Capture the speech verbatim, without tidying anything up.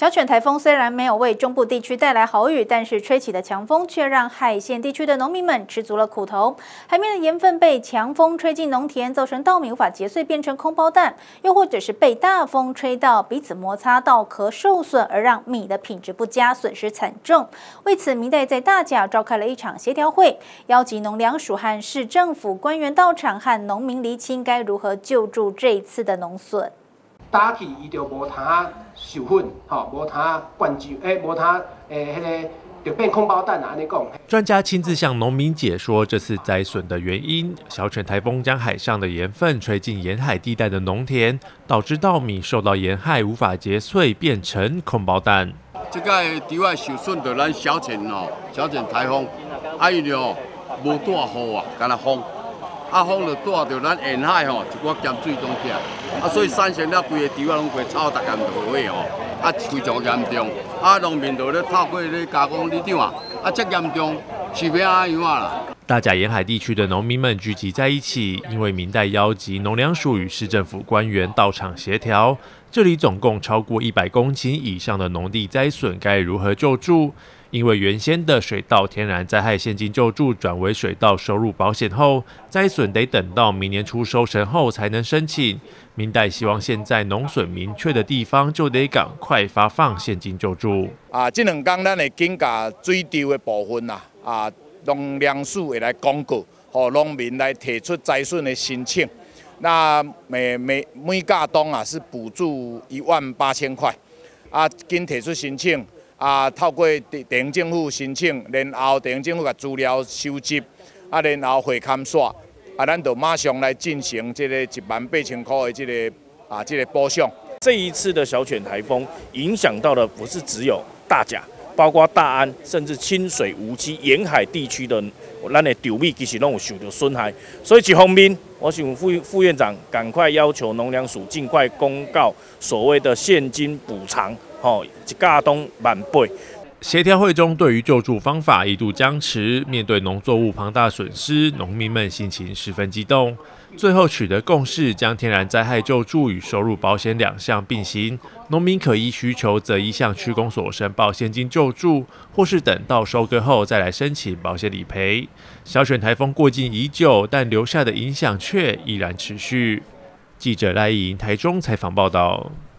小犬台风虽然没有为中部地区带来好雨，但是吹起的强风却让海线地区的农民们吃足了苦头。海面的盐分被强风吹进农田，造成稻米无法结穗，变成空包蛋；又或者是被大风吹到彼此摩擦，稻壳受损，而让米的品质不佳，损失惨重。为此，民代在大甲召开了一场协调会，邀集农粮署和市政府官员到场，和农民厘清该如何救助这一次的农损。 打起伊就无通授粉，吼，无通灌注，诶，无通诶，迄个就变空包蛋啊，安尼讲。 专家亲自向农民解说这次灾损的原因。小犬台风将海上的盐分吹进沿海地带的农田，导致稻米受到盐害无法结穗，变成空包蛋。 这个除了受损到咱小犬哦，小犬台风，啊伊哦无带雨啊，干那风。啊，风就带着咱沿海吼一寡咸水中起，啊，所以产生了规个地方拢快草大概就毁吼，啊，非常严重。啊，农民就咧透过咧加工里长啊，啊，这严重，是要安样啦。 大甲沿海地区的农民们聚集在一起，因为民代邀集农粮署与市政府官员到场协调。这里总共超过一百公顷以上的农地灾损，该如何救助？因为原先的水稻天然灾害现金救助转为水稻收入保险后，灾损得等到明年初收成后才能申请。民代希望现在农损明确的地方，就得赶快发放现金救助。 啊，这两天咱会紧甲水稻的部分呐，啊，农粮署会来公告，予农民来提出灾损的申请。那每每每架冬啊是补助一万八千块，啊，紧提出申请。啊，透过地方政府申请，然后地方政府把资料收集，啊，然后会勘刷，啊，咱就马上来进行这个一万八千块的这个啊这个补偿。 这一次的小犬台风影响到的不是只有大甲，包括大安，甚至清水、梧溪沿海地区的咱的稻米其实拢有受到损害。所以一方面，我想副副院长赶快要求农粮署尽快公告所谓的现金补偿。哦，一架冬万倍。 协调会中，对于救助方法一度僵持。面对农作物庞大损失，农民们心情十分激动。最后取得共识，将天然灾害救助与收入保险两项并行。农民可依需求择一向区公所申报现金救助，或是等到收割后再来申请保险理赔。小犬台风过境已久，但留下的影响却依然持续。记者赖依莹台中采访报道。